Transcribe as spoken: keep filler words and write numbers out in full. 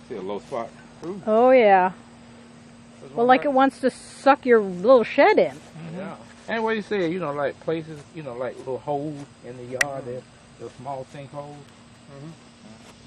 See a low spot. Ooh. Oh yeah. Well, like it wants to suck your little shed in. Mm-hmm. Yeah. And what you say, you know, like places, you know, like little holes in the yard, mm-hmm. they're, they're small sinkholes. Mm-hmm.